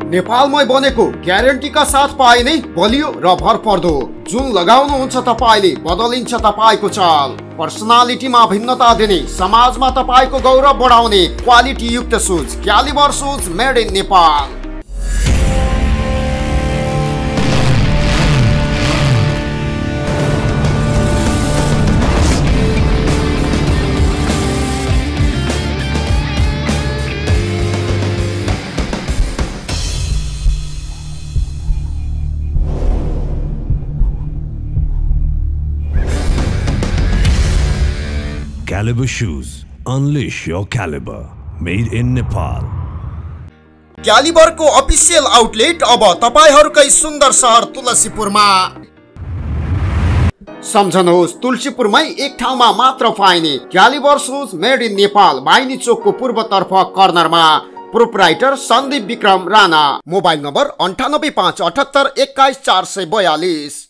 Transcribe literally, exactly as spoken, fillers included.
नेपालमै बनेको ग्यारेन्टीका साथ पाइने बलियो र भरपर्दो। जुन लगाउनुहुन्छ तपाईले बदलिन्छ तपाईको चाल। पर्सनालिटीमा भिन्नता दिने, समाजमा तपाईको गौरव बढाउने क्वालिटी युक्त shoes caliber shoes made in Nepal. Caliber shoes. Unleash your caliber. Made in Nepal. क्यालिबर को अफिसियल आउटलेट अब तपाईहरुकै सुन्दर शहर तुलसीपुरमा। सम्झनुहोस्, तुलसीपुरमै एक ठाउँमा मात्र पाइने caliber shoes made in Nepal Baini चोकको पूर्वतर्फ कर्नरमा। Proprietor Sandeep Bikram Rana. Mobile number अन्ठानब्बे पाँच अठहत्तर एक्काइस चार सय बयालीस।